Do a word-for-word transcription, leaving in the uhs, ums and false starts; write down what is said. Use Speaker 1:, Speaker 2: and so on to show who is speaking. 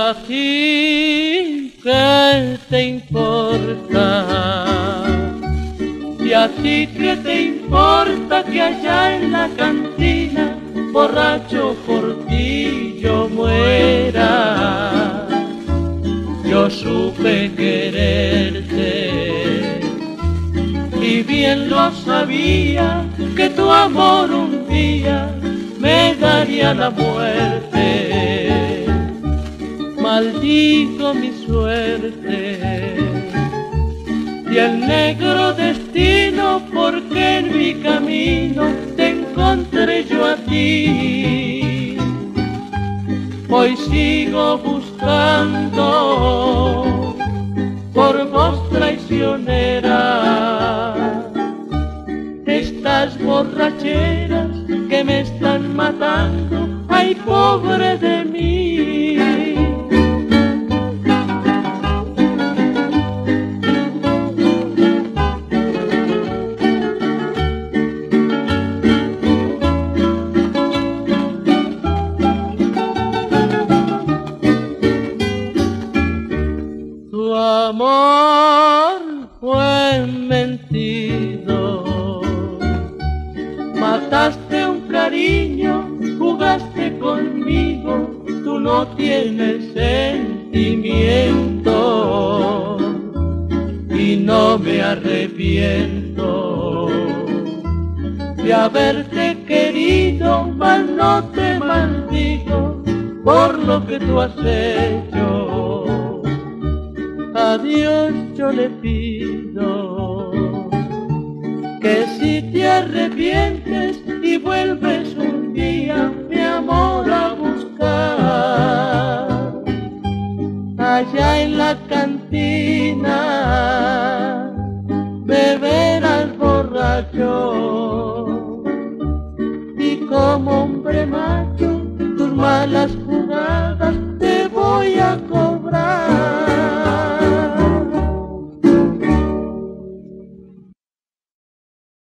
Speaker 1: a ti qué te importa? ¿Y a ti qué te importa que allá en la cantina, borracho por ti yo muera? Yo supe quererte y bien lo sabía, que tu amor un día me daría la muerte. Maldigo mi suerte y el negro destino, porque en mi camino te encontré yo a ti. Hoy sigo buscando por voz traicionera estas borracheras que me están matando. Ay, pobre de mí. Tu amor fue mentido, mataste un cariño, jugaste conmigo, tú no tienes sentimiento y no me arrepiento de haberte querido, mas no te maldigo por lo que tú has hecho. A Dios yo le pido que si te arrepientes y vuelves un día, mi amor, a buscar allá en la cantina, beberás borracho y como hombre más